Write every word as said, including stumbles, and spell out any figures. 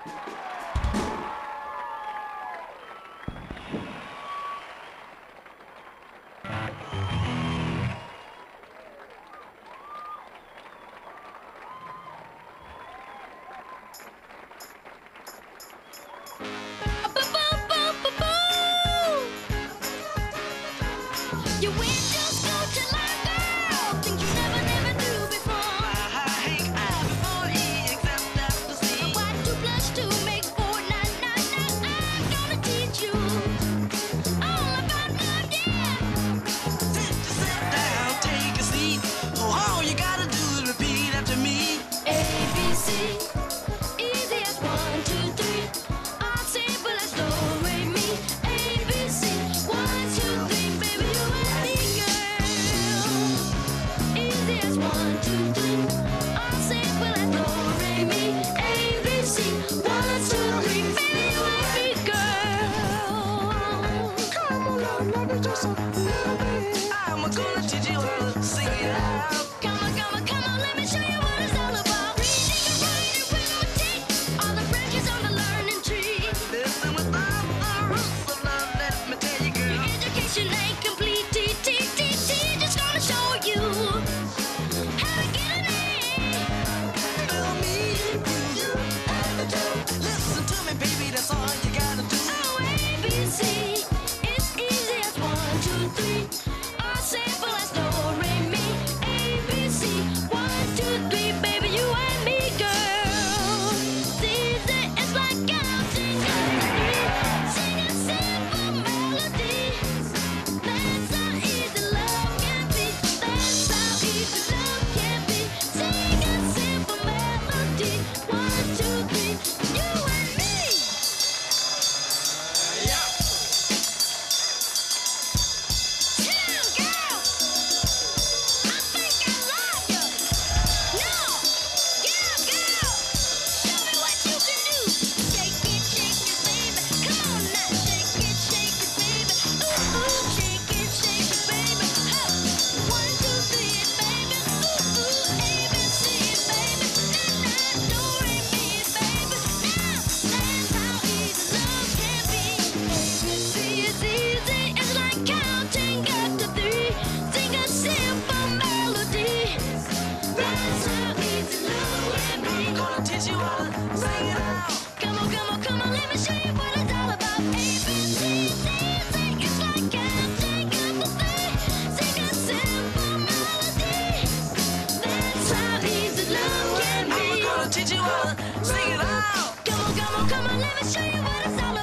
You win just go till I go. Things you never, never do before. I ain't out before he except that to see. Why two plus two makes four? Nine, nine, nine. I'm gonna teach you all about love, yeah. Sit, sit down, take a seat. Oh, all you gotta do is repeat after me. A, B, C, easy as one, two, three. All simple as do, re, mi. A, B, C, one, two, three, baby, you and me, girl. Easy as one, two, three. All simple as do, re, mi. A, B, C, one, two, three, baby, you and me, girl. Come along, let me just a little bit. I'm gonna teach you how to sing it out. Come on, come on, come on, let me show you what it's all about. Reading and writing with no tick, all the branches on the learning tree. Listen without the roots of love, let me tell you, Your girl. education ain't complete, T, T, T, T, just gonna show you how to get an A. Feel me, you, and the two. Listen to me, baby, that's all you gotta do. Oh, A, B, C, it's easy as one, two, three. All simple as do, re, mi. A, B, C, one, two, three, baby, you and me, girl. It's easy, it's like counting up to three. Sing a simple melody. That's how easy love can be. That's how easy love can be. Sing a simple melody. One, two, three, you and me. Yeah. Sit down, girl. I think I love you. No, get up, girl. Show me what you can do. Shake it, shake it, baby. Come on now, shake it, shake it, baby. Ooh, ooh, shake it, shake it, baby. Huh. One, two, three, baby. Ooh, ooh, A, B, C, baby. And I do re, mi, baby. Now that's how easy love can be. A, B, C is easy. It's like counting up to three. Sing a simple melody. That's how easy love can be. I'm gonna teach you how to sing it out. Come on, come on, come on, let me show you what it's all about. A, B, C, D, Z, it's like counting up to three. Sing a simple melody. That's how easy love can I'm be. gonna teach you how to sing it out. Come on, come on, come on, let me show you what it's all